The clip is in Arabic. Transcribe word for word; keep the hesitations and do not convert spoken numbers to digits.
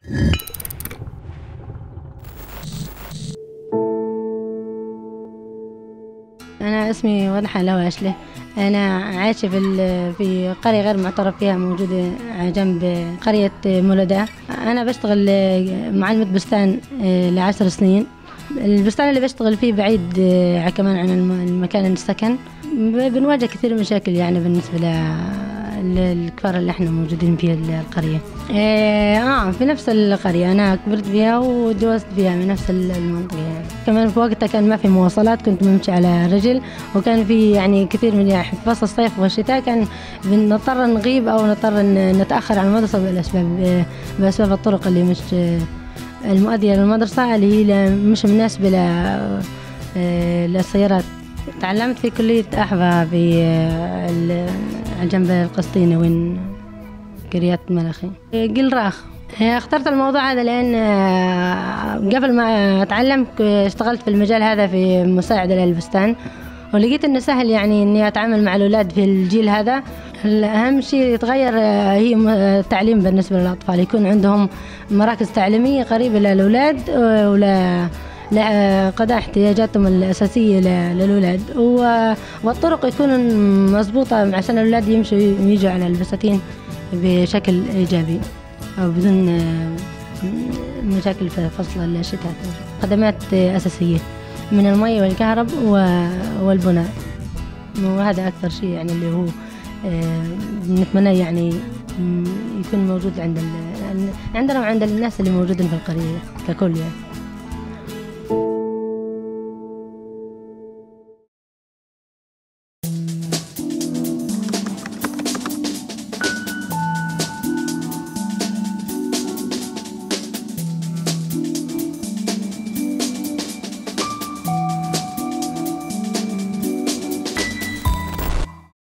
أنا اسمي وضحى لواشلة. أنا عايشة في في قرية غير معترف فيها موجودة جنب قرية مولودة. أنا بشتغل معلمة بستان لعشر سنين. البستان اللي بشتغل فيه بعيد كمان عن المكان السكن. بنواجه كثير مشاكل يعني بالنسبة للكفار اللي احنا موجودين فيها القرية. اه في نفس القرية أنا كبرت فيها وتجوزت فيها من نفس المنطقة يعني. كمان في وقتها كان ما في مواصلات، كنت بمشي على رجل، وكان في يعني كثير من يعني في فصل الصيف والشتاء كان بنضطر نغيب أو نضطر نتأخر عن المدرسة بالأسباب بأسباب الطرق اللي مش المؤدية للمدرسة، اللي هي مش مناسبة للسيارات. تعلمت في كلية أحفا في جنب القسطينة وين قرية ملخي قل راخ. اخترت الموضوع هذا لأن قبل ما أتعلم اشتغلت في المجال هذا في مساعدة للبستان، ولقيت إنه سهل يعني إني أتعامل مع الأولاد في الجيل هذا. الأهم شيء يتغير هي التعليم بالنسبة للأطفال، يكون عندهم مراكز تعليمية قريبة للأولاد ولا لقضاء احتياجاتهم الأساسية للأولاد، والطرق يكون مضبوطة عشان الأولاد يمشوا يجوا على البساتين بشكل إيجابي أو بدون مشاكل في فصل الشتاء. خدمات أساسية من المي والكهرب والبناء، وهذا أكثر شيء يعني اللي هو نتمنى يعني يكون موجود عند عندنا وعند الناس اللي موجودين في القرية ككل يعني.